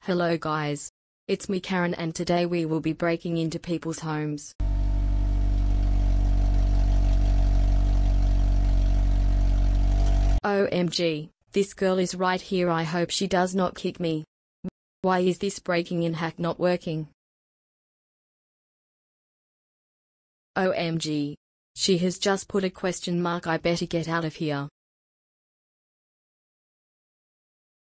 Hello guys. It's me Karen and today we will be breaking into people's homes. OMG, this girl is right here. I hope she does not kick me. Why is this breaking in hack not working? OMG. She has just put a question mark. I better get out of here.